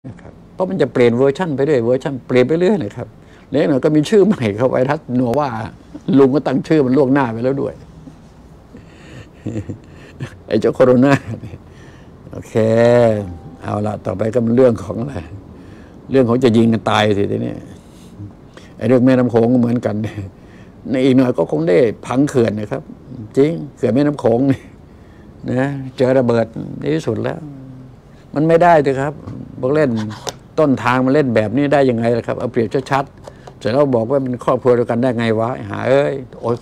นะครับเพราะมันจะเปลี่ยนเวอร์ชันไปเรื่อยเวอร์ชันเปลี่ยนไปเรื่อยนะครับแล้วหน่อยก็มีชื่อใหม่เข้าไปทัดหนัวว่าลุงก็ตั้งชื่อมันล่วงหน้าไปแล้วด้วยไอ้เจ้าโคโรนาโอเคเอาละต่อไปก็เป็นเรื่องของอะไรเรื่องของจะยิงกันตายสิทีนี้ไอ้เรื่องแม่น้ำโขงก็เหมือนกันในอีกหน่อยก็คงได้พังเขื่อนนะครับจริงเขื่อนแม่น้ำโขงนี่นะเจอระเบิดในที่สุดแล้วมันไม่ได้เลยครับบอกเล่นต้นทางมันเล่นแบบนี้ได้ยังไงล่ะครับเอาเปรียบชัดๆเสร็จแล้วบอกว่าเป็นครอบครัวเดียวกันได้ไงวะหาเอ้ยโอ้ย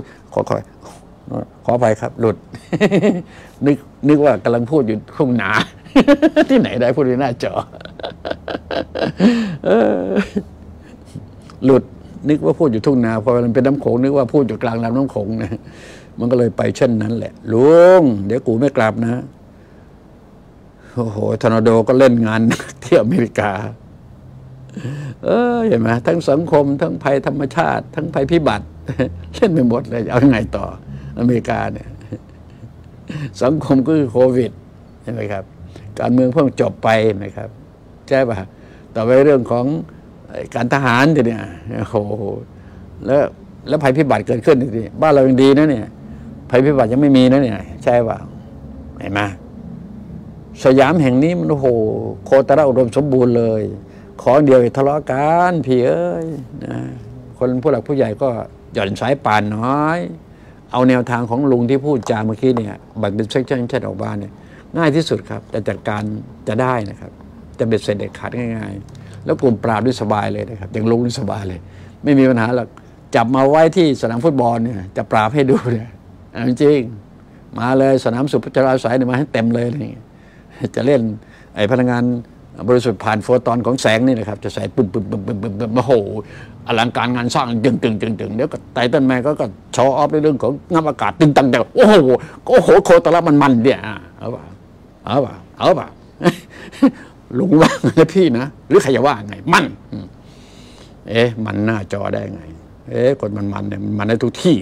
ขออภัยครับหลุด นึกว่ากำลังพูดอยู่ทุ่งนา ที่ไหนได้พูดในหน้าจอ หลุดนึกว่าพูดอยู่ทุ่งนาพอมันเป็นน้ำโขงนึกว่าพูดอยู่กลางลำน้ำโขงนะมันก็เลยไปเช่นนั้นแหละลุงเดี๋ยวกูไม่กลับนะโอ้โหทอร์นาโดก็เล่นงานที่อเมริกาเห็นไหมทั้งสังคมทั้งภัยธรรมชาติทั้งภัยพิบัติเล่นไปหมดเลยเอาไงต่ออเมริกาเนี่ยสังคมก็คือโควิดใช่ไหมครับการเมืองเพิ่งจบไปนะครับใช่ป่ะต่อไปเรื่องของการทหารทีเนี่ยโอ้โหแล้วภัยพิบัติเกิดขึ้นทีบ้านเรายังดีนะเนี่ยภัยพิบัติยังไม่มีนะเนี่ยใช่ป่ะเห็นไหมสยามแห่งนี้มันโอ้โหโคตรอุดมสมบูรณ์เลยของเดียวทะเลาะกันพี่เอ้ยนะคนผู้หลักผู้ใหญ่ก็หย่อนสายป่านน้อยเอาแนวทางของลุงที่พูดจาเมื่อกี้เนี่ยบัตรเป็นเซ็กชันออกมาเนี่ยง่ายที่สุดครับแต่จัดการจะได้นะครับจะเบ็ดเสร็จเด็ดขาดง่ายๆแล้วกลุ่มปราบด้วยสบายเลยนะครับอย่างลุงนี่สบายเลยไม่มีปัญหาหรอกจับมาไว้ที่สนามฟุตบอลเนี่ยจะปราบให้ดูเนี่ยจริงมาเลยสนามสุพัชราสายเนี่ยมาให้เต็มเลยนี่จะเล่นไอ้พลังงานบริสุทธิ์ผ่านโฟตอนของแสงนี่นะครับจะใส่ปึ้มโอ้โหอลังการงานสร้างจึงเดี๋ยวก็ไตเติ้ลแมนก็โชว์ออฟในเรื่องของน้ำอากาศตึงตังแต่โอ้โหโคตรละมันเนี่ยเอาป่ะลุงว่าไงพี่นะหรือใครจะว่าไงมันมันหน้าจอได้ไงคนมันเนี่ยมันได้ทุกที่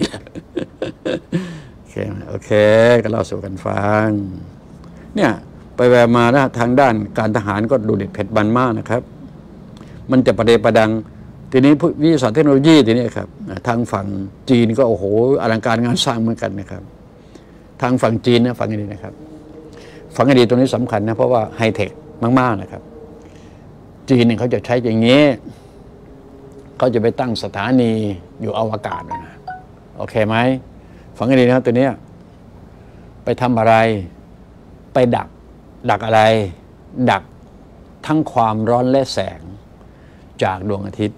โอเคก็เล่าสู่กันฟังเนี่ยไปแววมานะทางด้านการทหารก็ดูเด็ดเผ็ดมันมากนะครับมันจะประเดประดังทีนี้วิทยาศาสตร์เทคโนโลยีทีนี้ครับทางฝั่งจีนก็โอ้โหอลังการงานสร้างเหมือนกันนะครับทางฝั่งจีนนะฝั่งนี้นะครับฝั่งอดีตตรงนี้สำคัญนะเพราะว่าไฮเทคมากๆนะครับจีนเนี่ยเขาจะใช้อย่างนี้เขาจะไปตั้งสถานีอยู่อวกาศนะโอเคไหมฝั่งอดีตนะครับตัวนี้ไปทำอะไรไปดักอะไรดักทั้งความร้อนและแสงจากดวงอาทิตย์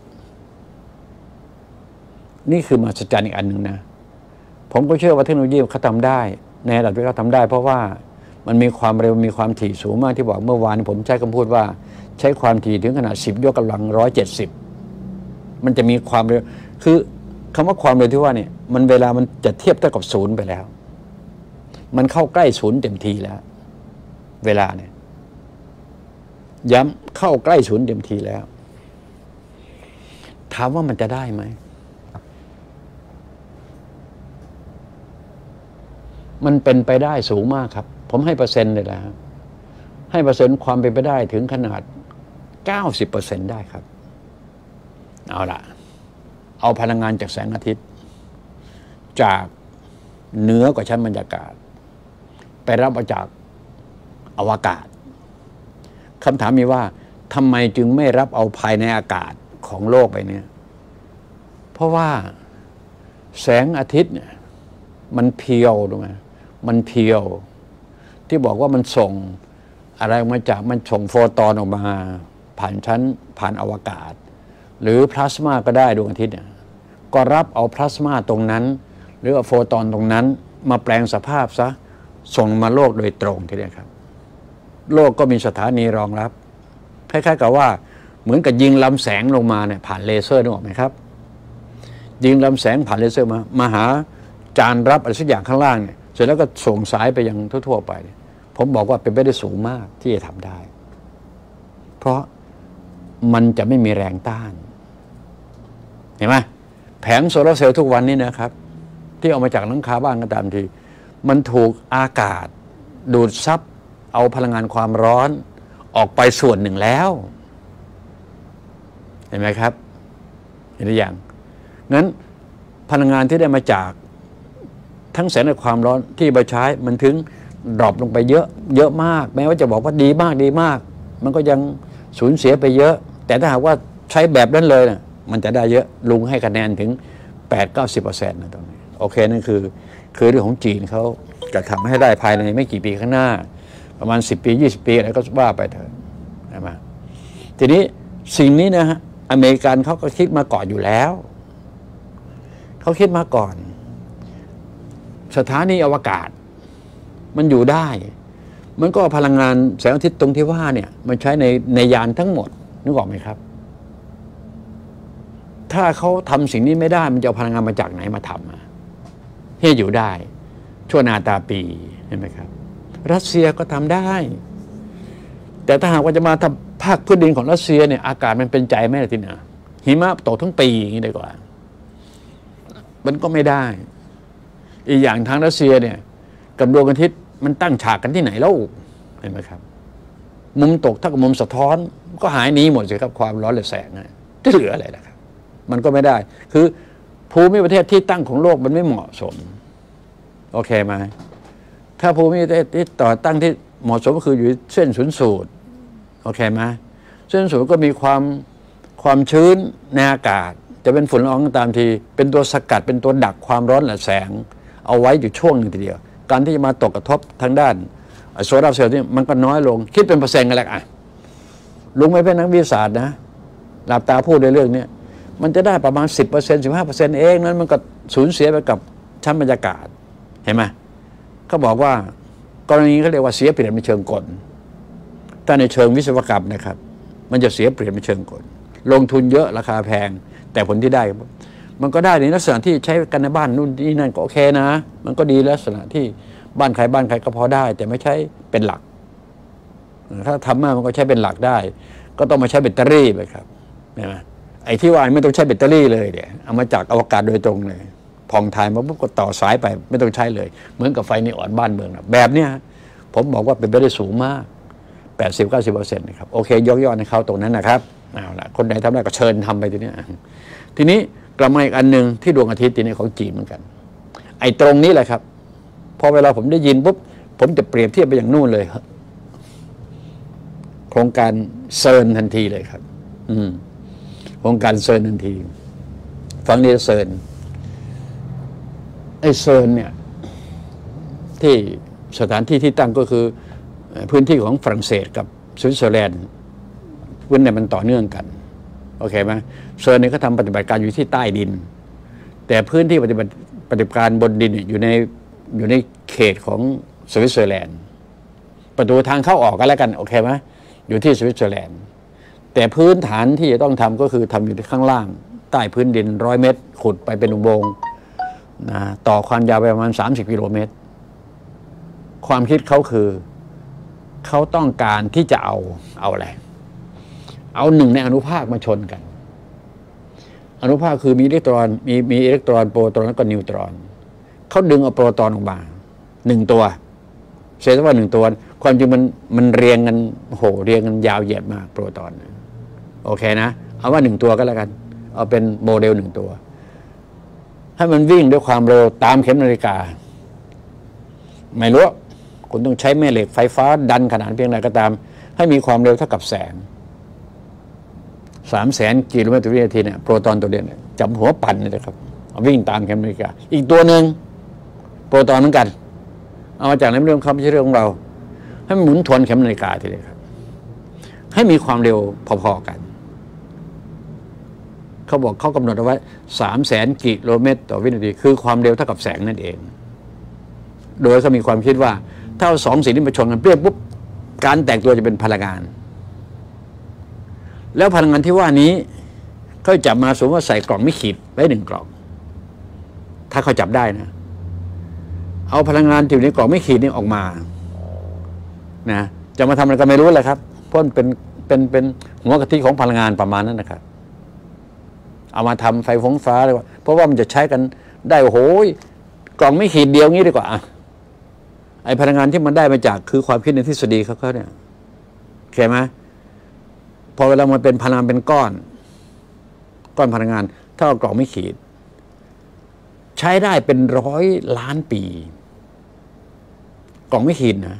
นี่คือมหัศจรรย์อีกอันหนึ่งนะผมก็เชื่อว่าเทคโนโลยีเขาทำได้ในระดับที่เขาทำได้เพราะว่ามันมีความเร็วมีความถี่สูงมากที่บอกเมื่อวานผมใช้คำพูดว่าใช้ความถี่ถึงขนาด10 ยกกำลัง170มันจะมีความเร็วคือคำว่าความเร็วที่ว่าเนี่ยมันเวลามันจะเทียบเท่ากับศูนย์ไปแล้วมันเข้าใกล้ศูนย์เต็มทีแล้วเวลาเนี่ยย้ำเข้าใกล้ศูนย์เต็มทีแล้วถามว่ามันจะได้ไหมมันเป็นไปได้สูงมากครับผมให้เปอร์เซ็นต์เลยนะให้เปอร์เซ็นต์ความเป็นไปได้ถึงขนาด 90% ได้ครับเอาล่ะเอาพลังงานจากแสงอาทิตย์จากเหนือกว่าชั้นบรรยากาศไปรับมาจากอวกาศคำถามมีว่าทำไมจึงไม่รับเอาภายในอากาศของโลกไปเนี่ยเพราะว่าแสงอาทิตย์เนี่ยมันเพียวถูกไหมมันเพียวที่บอกว่ามันส่งอะไรมาจากมันส่งโฟตอนออกมาผ่านอวกาศหรือพลาสมาก็ได้ดวงอาทิตย์เนี่ยก็รับเอาพลาสมาตรงนั้นหรือเอาโฟตอนตรงนั้นมาแปลงสภาพซะส่งมาโลกโดยตรงทีเดียวครับโลกก็มีสถานีรองรับคล้ายๆกับว่าเหมือนกับยิงลำแสงลงมาเนี่ยผ่านเลเซอร์นึกออกไหมครับยิงลำแสงผ่านเลเซอร์มาหาจานรับอะไรสักอย่างข้างล่างเนี่ยเสร็จแล้วก็ส่งสายไปยังทั่วๆไปผมบอกว่าเป็นไปได้สูงมากที่จะทำได้เพราะมันจะไม่มีแรงต้านเห็นไหมแผงโซลาร์เซลล์ทุกวันนี้นะครับที่เอามาจากหลังคาบ้านก็ตามทีมันถูกอากาศดูดซับเอาพลังงานความร้อนออกไปส่วนหนึ่งแล้วเห็นไหมครับเห็นหรือยังงั้นพลังงานที่ได้มาจากทั้งแสงและความร้อนที่ไปใช้มันถึงดรอปลงไปเยอะมากแม้ว่าจะบอกว่าดีมากมันก็ยังสูญเสียไปเยอะแต่ถ้าหากว่าใช้แบบนั้นเลยนะมันจะได้เยอะลุงให้คะแนนถึง 8-90% นะตรงนี้โอเคนั่นคือเรื่องของจีนเขาจะทำให้ได้ภายในไม่กี่ปีข้างหน้าประมาณ10 ปี 20 ปีอะไรก็ว่าไปเถอะใช่ไหมทีนี้สิ่งนี้นะฮะอเมริกันเขาก็คิดมาก่อนอยู่แล้วเขาคิดมาก่อนสถานีอวกาศมันอยู่ได้มันก็พลังงานแสงอาทิตย์ตรงที่ว่าเนี่ยมันใช้ในยานทั้งหมดนึกออกไหมครับถ้าเขาทำสิ่งนี้ไม่ได้มันจะเอาพลังงานมาจากไหนมาทำให้อยู่ได้ชั่วนาตาปีเห็นไหมครับรัสเซียก็ทำได้แต่ถ้าหากว่าจะมาทำภาคพื้นดินของรัสเซียเนี่ยอากาศมันเป็นใจไหมล่ะทีน่ะหิมะตกทั้งปีอย่างนี้ดีกว่ามันก็ไม่ได้อีกอย่างทางรัสเซียเนี่ยกับดวงอาทิตย์มันตั้งฉากกันที่ไหนแล้วเห็นไหมครับมุมตกถ้ากับมุมสะท้อนก็หายหนีหมดสิครับความร้อนและแสงนะจะเหลืออะไรล่ะครับมันก็ไม่ได้คือภูมิประเทศที่ตั้งของโลกมันไม่เหมาะสมโอเคไหมถ้าภูมิประเทศที่ต่อตั้งที่เหมาะสมก็คืออยู่เส้นศูนย์สูตรโอเคไหมเส้นศูนย์ก็มีความชื้นในอากาศจะเป็นฝุ่นละอองตามทีเป็นตัวสกัดเป็นตัวดักความร้อนและแสงเอาไว้อยู่ช่วงหนึ่งทีเดียวการที่จะมาตกกระทบทางด้านโซลาร์เซลล์นี่มันก็น้อยลงคิดเป็นเปอร์เซ็นต์กันแหละลุงไม่เป็นนักวิทยาศาสตร์นะหลับตาพูดในเรื่องนี้มันจะได้ประมาณ 10% 15% เองนั้นมันก็สูญเสียไปกับชั้นบรรยากาศเห็นไหมเขาบอกว่ากรณีเขาเรียกว่าเสียเปรียบในเชิงกลถ้าในเชิงวิศวกรรมนะครับมันจะเสียเปรียบในเชิงกลลงทุนเยอะราคาแพงแต่ผลที่ได้มันก็ได้ในลักษณะที่ใช้กันในบ้านนู่นนี่นั่นก็โอเคนะมันก็ดีลักษณะที่บ้านใครก็พอได้แต่ไม่ใช่เป็นหลักถ้าทำมามันก็ใช้เป็นหลักได้ก็ต้องมาใช้แบตเตอรี่ไปครับเห็นไหมไอ้ที่ว่าไม่ต้องใช้แบตเตอรี่เลยเนี่ยเอามาจากอวกาศโดยตรงเลยพองถ่ายมาปุ๊บก็ต่อสายไปไม่ต้องใช้เลยเหมือนกับไฟนีออนบ้านเมืองนะแบบเนี้ยผมบอกว่าเป็นไปได้สูงมาก 80-90% นะครับโอเคยกย่อให้เขาตรงนั้นนะครับเอาละคนไหนทำได้ก็เชิญทำไปทีนี้ทีนี้กลับมาอีกอันหนึ่งที่ดวงอาทิตย์ทีนี้ของจีนเหมือนกันไอ้ตรงนี้แหละครับพอเวลาผมได้ยินปุ๊บผมจะเปรียบเทียบไปอย่างนู่นเลยโครงการเซิร์นทันทีเลยครับโครงการเซิร์นทันทีฟังนี้เซิร์นไอ้เซิร์นเนี่ยที่สถานที่ที่ตั้งก็คือพื้นที่ของฝรั่งเศสกับสวิตเซอร์แลนด์พื้นเนี่ยมันต่อเนื่องกันโอเคไหมเซิร์นนี่เขาทำปฏิบัติการอยู่ที่ใต้ดินแต่พื้นที่ปฏิบัติการบนดินอยู่ในเขตของสวิตเซอร์แลนด์ประตูทางเข้าออกกันแล้วกันโอเคไหมอยู่ที่สวิตเซอร์แลนด์แต่พื้นฐานที่จะต้องทำก็คือทำอยู่ที่ข้างล่างใต้พื้นดิน100 เมตรขุดไปเป็นอุโมงค์นะต่อความยาวไปประมาณ30 กิโลเมตรความคิดเขาคือเขาต้องการที่จะเอาอะไรเอาหนึ่งในอนุภาคมาชนกันอนุภาคคือมีอิเล็กตรอนมีอิเล็กตรอนโปรตอนแล้วก็นิวตรอนเขาดึงเอาโปรตอนออกมา1 ตัวเสียว่า1 ตัวความจริงมันเรียงกันโหเรียงกันยาวเหยียดมากโปรตอนโอเคนะเอาว่า1 ตัวก็แล้วกันเอาเป็นโมเดล1 ตัวให้มันวิ่งด้วยความเร็วตามเข็มนาฬิกาไม่รู้คุณต้องใช้แม่เหล็กไฟฟ้าดันขนาดเพียงใดก็ตามให้มีความเร็วเท่ากับแสง300,000 กิโลเมตรต่อวินาทีเนี่ยโปรตอนตัวเดียวเนี่ยจับหัวปั่นเลยนะครับวิ่งตามเข็มนาฬิกาอีกตัวหนึ่งโปรตอนเหมือนกันเอามาจากในเรื่องเขาไม่ใช่เรื่องของเราให้มันหมุนทวนเข็มนาฬิกาทีเดียวครับให้มีความเร็วพอๆกันเขาบอกเขากำหนดเอาไว้300,000 กิโลเมตรต่อวินาทีคือความเร็วเท่ากับแสงนั่นเองโดยเขามีความคิดว่าถ้า2 สิ่งนี้มาชนกันเปรี้ยปุ๊บการแตกตัวจะเป็นพลังงานแล้วพลังงานที่ว่านี้เขาจับมาสมมติว่าใส่กล่องไม่ขีดไว้1 กล่องถ้าเขาจับได้นะเอาพลังงานที่อยู่ในกล่องไม่ขีดนี้ออกมานะจะมาทำอะไรก็ไม่รู้แหละครับเพราะเป็นหัวกะทิของพลังงานประมาณนั้นนะครับเอามาทำไฟฟ้าเลยเพราะว่ามันจะใช้กันได้โอ้โหกล่องไม่ขีดเดียวงี้ดีกว่าไอ้พลังงานที่มันได้มาจากคือความคิดในทฤษฎีเขาเนี่ยเข้าไหมพอเวลามันเป็นพลังเป็นก้อนพลังงานถ้าเอากล่องไม่ขีดใช้ได้เป็น100 ล้านปีกล่องไม่ขีดนะ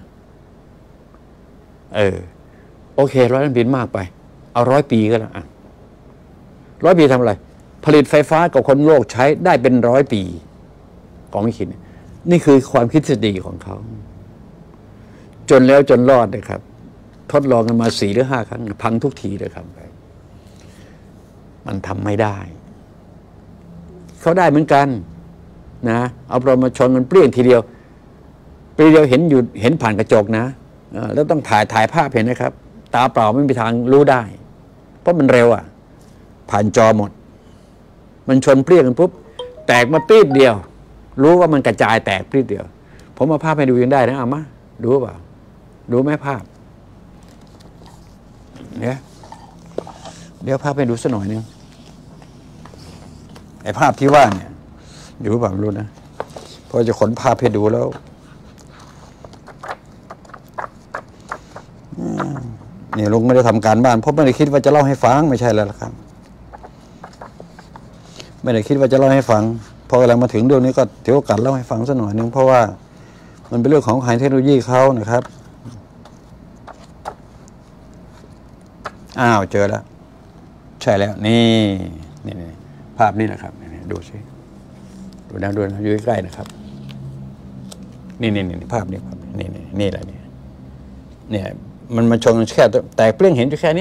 โอเค100 ล้านปีมากไปเอา100 ปีก็แล้วอ่ะ100 ปีทำอะไรผลิตไฟฟ้ากับคนโลกใช้ได้เป็น100 ปีกล่องไม่ขีดนี่คือความคิดทฤษฎีของเขาจนแล้วจนรอดนะครับทดลองกันมา4 หรือ 5 ครั้งพังทุกทีเลยครับมันทำไม่ได้เขาได้เหมือนกันนะเอาเรามาชนกันเปรี้ยงทีเดียวเห็นผ่านกระจกนะแล้วต้องถ่ายภาพเห็นนะครับตาเปล่าไม่มีทางรู้ได้เพราะมันเร็วผ่านจอหมดมันชนเปรี้ยงกันปุ๊บแตกมาปี๊ดเดียวรู้ว่ามันกระจายแตกปี๊ดเดียวผมเอาภาพให้ดูยังได้นะเอามาดูเปล่าดูไหมภาพเนี่ยเดี๋ยวภาพให้ดูสักหน่อยนึงไอ้ภาพที่ว่าเนี่ยอยู่แบบรู้นะพอจะขนภาพให้ดูแล้วนี่ลุงไม่ได้ทำการบ้านเพราะไม่ได้คิดว่าจะเล่าให้ฟังไม่ใช่แล้วล่ะครับไม่ได้คิดว่าจะเล่าให้ฟังพอเวลามาถึงเรื่องนี้ก็ถือโอกาสเล่าให้ฟังสักหน่อยนึงเพราะว่ามันเป็นเรื่องของไฮเทคโนโลยีเขานะครับอ้าวเจอแล้วใช่แล้วนี่ภาพนี้นะครับดูสิดูนะอยู่ใกล้ๆนะครับนี่ภาพนี้ครับนี่แหละเนี่ยมันมาชนแค่แตกเปรี้ยงเห็นอยู่แค่นี้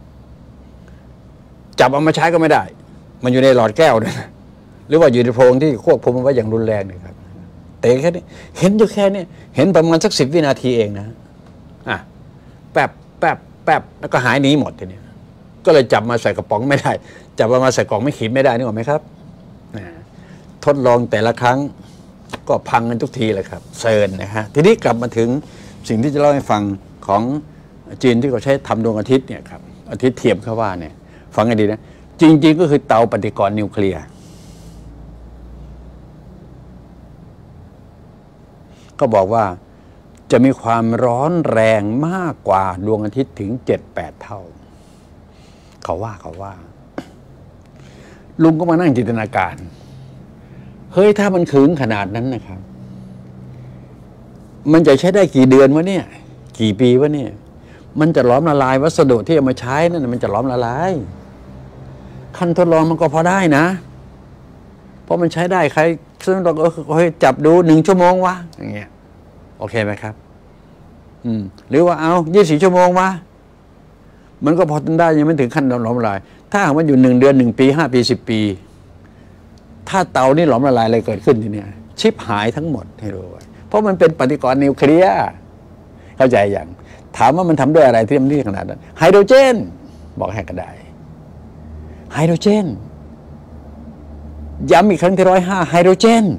จับเอามาใช้ก็ไม่ได้มันอยู่ในหลอดแก้วด้วยหรือว่าอยู่ในโพรงที่ควบคุมมันไว้อย่างรุนแรงเลยครับเตะแค่นี้เห็นอยู่แค่นี้เห็นประมาณสัก10 วินาทีเองนะแป๊บแล้วก็หายหนีหมดทีนี้ก็เลยจับมาใส่กระป๋องไม่ได้จับมาใส่กล่องไม่ขีดไม่ได้นึกออกไหมครับทดลองแต่ละครั้งก็พังกันทุกทีเลยครับเซิร์นนะฮะทีนี้กลับมาถึงสิ่งที่จะเล่าให้ฟังของจีนที่เขาใช้ทำดวงอาทิตย์เนี่ยครับอาทิตย์เทียมเขาว่าเนี่ยฟังให้ดีนะจริงๆก็คือเตาปฏิกรณ์นิวเคลียร์ก็บอกว่าจะมีความร้อนแรงมากกว่าดวงอาทิตย์ถึง 7-8 เท่าเขาว่าลุงก็มานั่งจินตนาการเฮ้ยถ้ามันขึงขนาดนั้นนะครับมันจะใช้ได้กี่เดือนวะเนี่ยกี่ปีวะเนี่ยมันจะหลอมละลายวัสดุที่เอามาใช้นั่นมันจะหลอมละลายขั้นทดลองมันก็พอได้นะเพราะมันใช้ได้ใครซึ่งเราก็จับดู1 ชั่วโมงวะอย่างเงี้ยโอเคไหมครับหรือว่าเอา24 ชั่วโมงวะมันก็พอได้ยังไม่ถึงขั้นหลอมละลายถ้าหากมันอยู่1 เดือน1 ปี5 ปี10 ปีถ้าเตานี่หลอมละลายอะไรเกิดขึ้นทีเนี้ยชิบหายทั้งหมดให้รู้ไว้เพราะมันเป็นปฏิกรณ์นิวเคลียร์เข้าใจอย่างถามว่ามันทำด้วยอะไรที่มันขนาดนั้นไฮโดรเจนบอกให้ก็ได้ไฮโดรเจนย้ำอีกครั้งที่105ไฮโดรเจน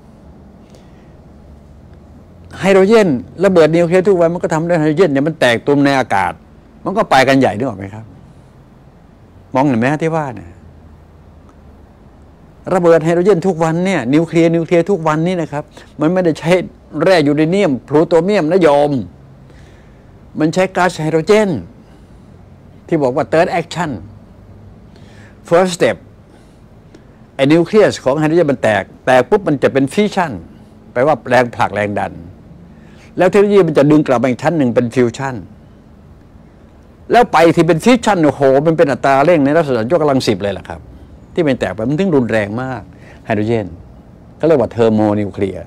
ระเบิดนิวเคลียร์ทุกวันมันก็ทำด้วยไฮโดรเจนเนี่ยมันแตกตุ่มในอากาศมันก็ไปกันใหญ่นึกออกไหมครับมองเห็นไหมที่ว่าเนี่ยระเบิดไฮโดรเจนทุกวันเนี่ยนิวเคลียร์ทุกวันนี่นะครับมันไม่ได้ใช้แร่ยูเรเนียมพลูโตเนียมนะโยมมันใช้ก๊าซไฮโดรเจนที่บอกว่า third action first step ไอ้นิวเคลียสของไฮโดรเจนมันแตกปุ๊บมันจะเป็นฟิชชั่นแปลว่าแรงผลักแรงดันแล้วเทคโนโลยีมันจะดึงกลับมาอีกชั้นหนึ่งเป็นฟิวชั่นแล้วไปที่เป็นฟิชชั่นโอ้โหมันเป็นอัตราเร่งในลักษณะยกกำลัง10เลยล่ะครับที่มันแตกไปมันถึงรุนแรงมากไฮโดรเจนเขาเรียกว่าเทอร์โมนิวเคลียร์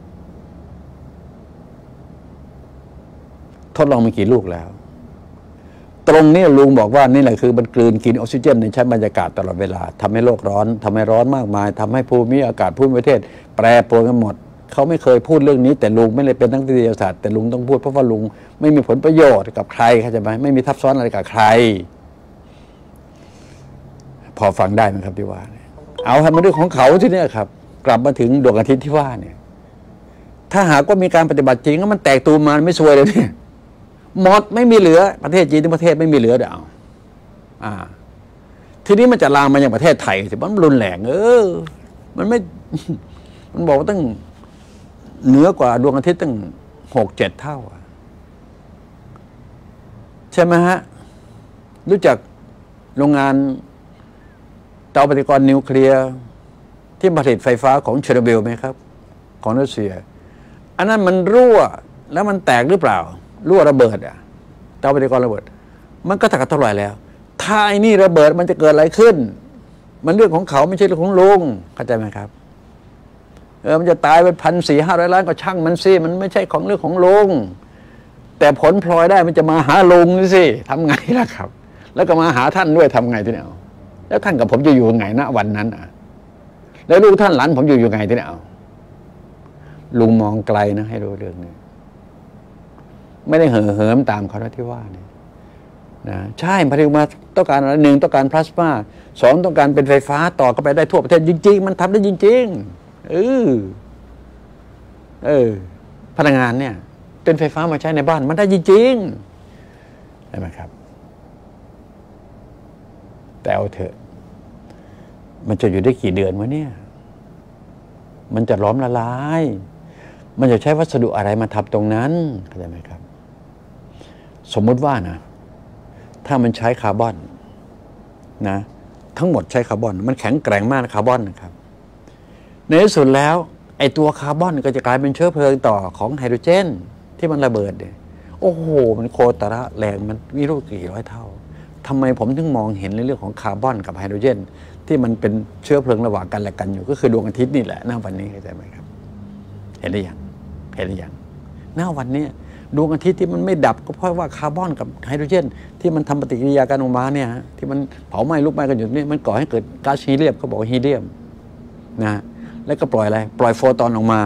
ทดลองมากี่ลูกแล้วตรงนี้ลุงบอกว่านี่แหละคือมันกลืนกินออกซิเจนในชั้นบรรยากาศตลอดเวลาทำให้โลกร้อนทำให้ร้อนมากมายทำให้ภูมิอากาศภูมิประเทศแปรปรวนกันหมดเขาไม่เคยพูดเรื่องนี้แต่ลุงไม่ได้เป็นนักวิทยาศาสตร์แต่ลุงต้องพูดเพราะว่าลุงไม่มีผลประโยชน์กับใครเข้าใจไหมไม่มีทับซ้อนอะไรกับใครพอฟังได้ไหมครับที่ว่าเอาทำเป็นเรื่องของเขาที่นี่ครับกลับมาถึงดวงอาทิตย์ที่ว่าเนี่ยถ้าหากว่ามีการปฏิบัติจริงแล้วมันแตกตูมมาไม่ซวยเลยเนี่ยหมดไม่มีเหลือประเทศจีนทั้งประเทศไม่มีเหลือเดี๋ยวทีนี้มันจะลามมาอย่างประเทศไทยสิมันรุนแรงมันไม่ มันบอกว่าตั้งเหนือกว่าดวงอาทิตย์ตั้ง6-7 เท่าใช่ไหมฮะรู้จักโรงงานเตาปฏิกรณ์นิวเคลียร์ที่ผลิตไฟฟ้าของเชอร์โนบิลไหมครับของรัสเซียอันนั้นมันรั่วแล้วมันแตกหรือเปล่ารั่วระเบิดอ่ะเตาปฏิกรณ์ระเบิดมันก็เท่าไหร่แล้วถ้าไอ้นี่ระเบิดมันจะเกิดอะไรขึ้นมันเรื่องของเขาไม่ใช่เรื่องของลุงเข้าใจไหมครับมันจะตายไป1,400-500 ล้านก็ช่างมันสิมันไม่ใช่ของเรื่องของลุงแต่ผลพลอยได้มันจะมาหาลุงนี่สิทำไงล่ะครับแล้วก็มาหาท่านด้วยทำไงที่เนี่ยแล้วท่านกับผมจะอยู่ไงณวันนั้นอ่ะแล้วลูกท่านหลานผมอยู่ไงที่เนี่ยลุงมองไกลนะให้รู้เรื่องนี้ไม่ได้เห่อเหิมตามเขาที่ว่าเนี่ยนะใช่ผลิตมาต้องการอะไรหนึ่งต้องการพลาสมาสองต้องการเป็นไฟฟ้าต่อเข้าไปได้ทั่วประเทศจริงๆมันทำได้จริงๆพลังงานเนี่ยเป็นไฟฟ้ามาใช้ในบ้านมันได้จริงๆใช่ไหมครับแต่เอาเถอะมันจะอยู่ได้กี่เดือนวะเนี่ยมันจะล้อมละลายมันจะใช้วัสดุอะไรมาทำตรงนั้นเข้าใจไหมครับสมมติว่านะถ้ามันใช้คาร์บอนนะทั้งหมดใช้คาร์บอนมันแข็งแกร่งมากคาร์บอนนะครับในที่สุดแล้วไอ้ตัวคาร์บอนก็จะกลายเป็นเชื้อเพลิงต่อของไฮโดรเจนที่มันระเบิดเนี่ยโอ้โหมันโคตรแรงมันวิโรจน์กี่ร้อยเท่าทำไมผมถึงมองเห็นในเรื่องของคาร์บอนกับไฮโดรเจนที่มันเป็นเชื้อเพลิงระหว่างกันและกันอยู่ก็คือดวงอาทิตย์นี่แหละณวันนี้เข้าใจไหมครับเห็นหรือยังณวันนี้ดวงอาทิตย์ที่มันไม่ดับก็เพราะว่าคาร์บอนกับไฮโดรเจนที่มันทำปฏิกิริยากันออกมาเนี่ยที่มันเผาไหม้ลุกไหม้กันอยู่นี่มันก่อให้เกิดก๊าซฮีเลียมเขาบอกฮีเลียมนะแล้วก็ปล่อยอะไรปล่อยโฟตอนออกมา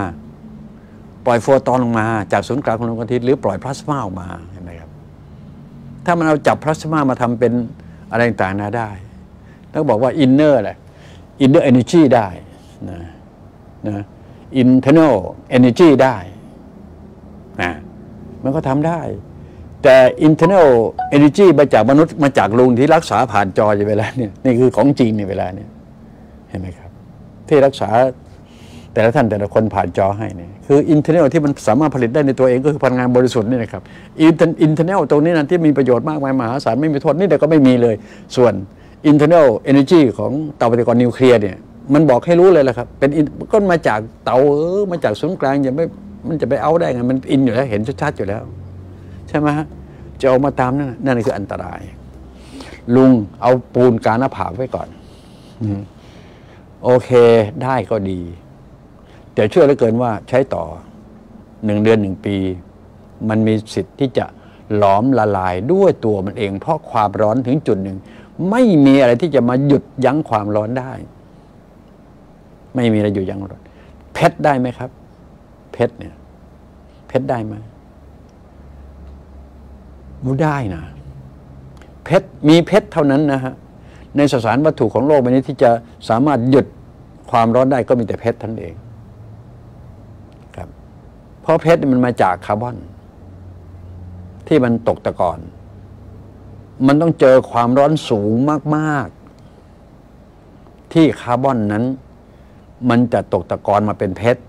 จากศูนย์กลางของดวงอาทิตย์หรือปล่อยพลาสมาออกมาเห็นไหมครับถ้ามันเอาจับพลาสมามาทำเป็นอะไรต่างๆได้ต้องบอกว่าอินเนอร์เอเนจีได้นะอินเทอร์เนลเอเนจีได้นะมันก็ทำได้แต่ internal energy มาจากมนุษย์มาจากลุงที่รักษาผ่านจออยู่เวลาเนี่ยนี่คือของจริงในเวลาเนี่ยเห็นไหมครับที่รักษาแต่ละท่านแต่ละคนผ่านจอให้เนี่ยคือ internal ที่มันสามารถผลิตได้ในตัวเองก็คือพลังงานบริสุทธิ์นี่นะครับ internal ตรงนี้นะที่มีประโยชน์มากมายมหาศาลไม่มีโทษนี่เดี๋ยวก็ไม่มีเลยส่วน internal energy ของเตาปฏิกรณ์นิวเคลียร์เนี่ยมันบอกให้รู้เลยแหละครับเป็นก็มาจากเตามาจากศูนย์กลางอย่าไม่มันจะไปเอาได้ไงมันอินอยู่แล้วเห็นชัดๆอยู่แล้วใช่ไหมฮะจะออกมาตามนั่นคืออันตรายลุงเอาปูนกาหน้าผากไว้ก่อนโอเคได้ก็ดีแต่เชื่อเหลือเกินว่าใช้ต่อ1 เดือน 1 ปีมันมีสิทธิ์ที่จะหลอมละลายด้วยตัวมันเองเพราะความร้อนถึงจุดหนึ่งไม่มีอะไรที่จะมาหยุดยั้งความร้อนได้ไม่มีอะไรหยุดยั้งร้อนเพชรได้ไหมครับเพชรเนี่ยเพชรได้ไหมได้นะเพชรมีเพชรเท่านั้นนะฮะในสสารวัตถุของโลกใบนี้ที่จะสามารถหยุดความร้อนได้ก็มีแต่เพชรท่านเองครับเพราะเพชรมันมาจากคาร์บอนที่มันตกตะกอนมันต้องเจอความร้อนสูงมากๆที่คาร์บอนนั้นมันจะตกตะกอนมาเป็นเพชร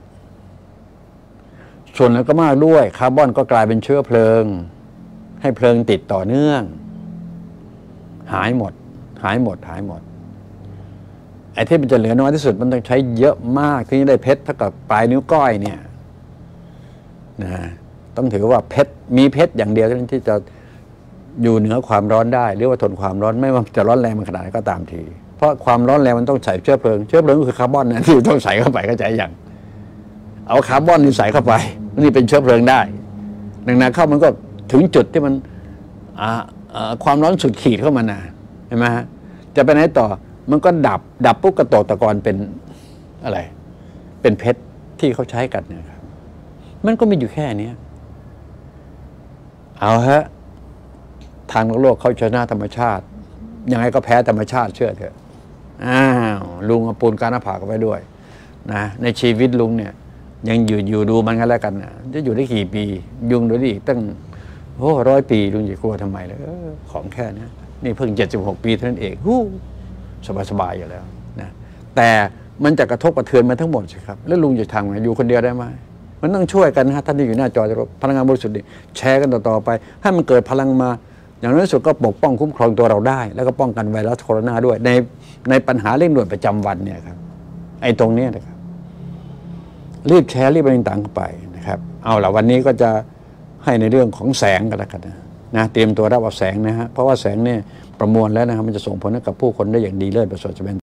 ส่วนแล้วก็มากด้วยคาร์บอนก็กลายเป็นเชื้อเพลิงให้เพลิงติดต่อเนื่องหายหมดไอ้ที่มันจะเหลือน้อยที่สุดมันต้องใช้เยอะมากที่ได้เพชรเท่ากับปลายนิ้วก้อยเนี่ยนะต้องถือว่าเพชรมีเพชรอย่างเดียวเท่านั้นที่จะอยู่เหนือความร้อนได้หรือว่าทนความร้อนไม่ว่าจะร้อนแรงมันขนาดไหนก็ตามทีเพราะความร้อนแรงมันต้องใส่เชื้อเพลิงก็คือคาร์บอนนะที่ต้องใส่เข้าไปก็ใจอย่างเอาคาร์บอนนี่ใส่เข้าไปนี่เป็นเชื้อเพลิงได้ดังนั้นเข้ามันก็ถึงจุดที่มันความร้อนสุดขีดเข้ามานะเห็นไหมฮะจะไปไหนต่อมันก็ดับปุ๊บกระโตกตะกอนเป็นอะไรเป็นเพชรที่เขาใช้กันเนี่ยครับมันก็มีอยู่แค่นี้เอาฮะทางโลกเขาชนะธรรมชาติยังไงก็แพ้ธรรมชาติเชื่อเถอะลุงเอาปูนกาหน้าผากเอาไว้ด้วยนะในชีวิตลุงเนี่ยยังอยู่ดูมันกันแล้วกันนะจะอยู่ได้กี่ปียุงดูดิตั้ง100 ปีลุงจะกลัวทำไมเลยของแค่นี้นี่เพิ่ง76 ปีเท่านั้นเองสบายอยู่แล้วนะแต่มันจะกระทบกระเทือนมาทั้งหมดสิครับแล้วลุงจะทำไงอยู่คนเดียวได้ไหมมันต้องช่วยกันนะท่านที่อยู่หน้าจอจะพลังงานบริสุทธิ์แชร์กันต่อไปให้มันเกิดพลังมาอย่างน้อยที่สุดก็ปกป้องคุ้มครองตัวเราได้ แล้วก็ป้องกันไวรัสโคโรนาด้วยในปัญหาเร่งด่วนประจำวันเนี่ยครับไอ้ตรงนี้นะครับรีบแชร์รีบอะไรต่างๆไปนะครับเอาล่ะวันนี้ก็จะให้ในเรื่องของแสงกันแล้วกันนะเตรียมตัวรับเอาแสงนะฮะเพราะว่าแสงเนี่ยประมวลแล้วนะครับมันจะส่งผลให้กับผู้คนได้อย่างดีเลิศประเสริฐจะเป็น